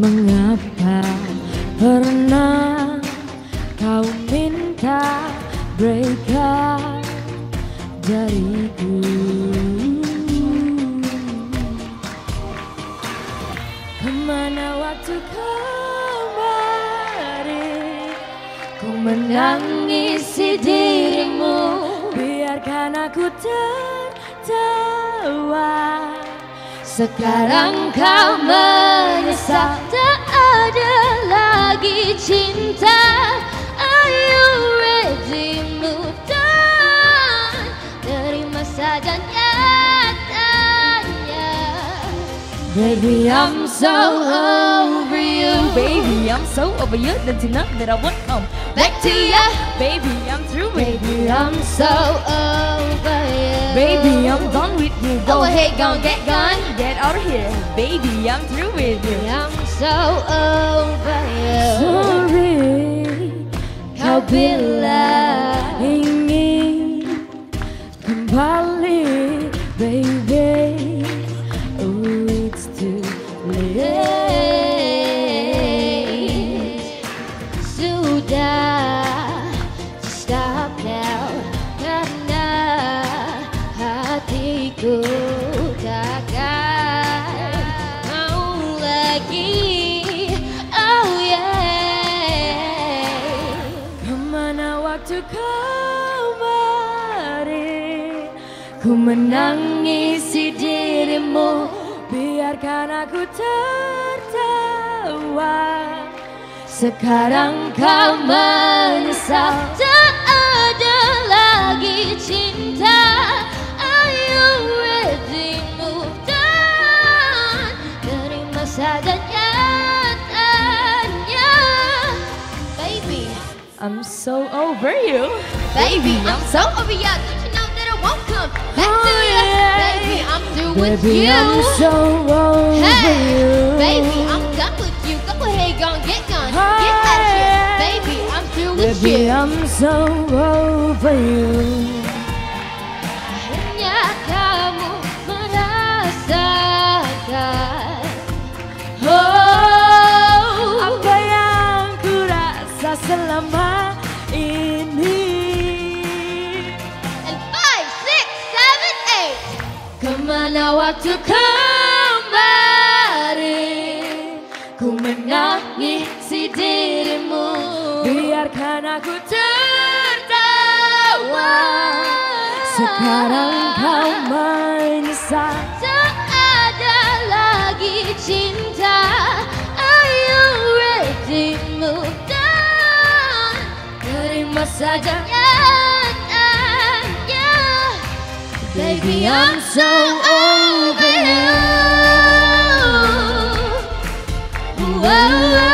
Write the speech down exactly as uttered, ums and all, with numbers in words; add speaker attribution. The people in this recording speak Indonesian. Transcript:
Speaker 1: Mengapa pernah kau minta break up dariku? Kemana waktu kembali ku menangisi dirimu, biarkan aku tertawa. Sekarang kau menyesal, tak ada lagi cinta. Are you ready move on? Terima saja nyatanya. Baby, I'm so over you. Baby, I'm so over you. Don't you know that I won't come back to ya? Baby, I'm through with you. Baby, I'm so over you. Baby, I'm done with you. Go ahead, go get gone. Get out of here. Baby, I'm through with you. I'm so over you. Sorry, kau bila ingin kembali, baby. Oh, it's too late. Sudah, stop now. Karena hatiku takkan mau lagi. Oh yeah. Kemana waktu kemarin ku menangisi dirimu, biarkan aku tertawa. Sekarang kau menyesal, tak ada lagi cinta. Are you ready move on? Terima saja nyatanya. Baby, I'm so over you. Baby, I'm so over you. Don't you know that I won't come back oh, to you? Yeah. Baby, I'm through with
Speaker 2: Baby,
Speaker 1: you.
Speaker 2: I'm so over
Speaker 1: hey,
Speaker 2: you.
Speaker 1: Baby, I'm done with you. Go ahead, go and get gone. Oh, get out of here.
Speaker 2: yeah.
Speaker 1: Baby, I'm through with
Speaker 2: Baby,
Speaker 1: you.
Speaker 2: I'm so over you.
Speaker 1: Hanya kamu merasakan oh,
Speaker 2: apa yang ku rasa selama ini.
Speaker 1: and five, six, seven, eight. Kemana waktu kemarin ku menangisi dirimu,
Speaker 2: Biarkan aku
Speaker 1: tertawa.
Speaker 2: sekarang kau menyesal.
Speaker 1: Tak ada lagi cinta. Are you ready move on? Terima saja nyatanya. Baby, I'm so over you. Whoa.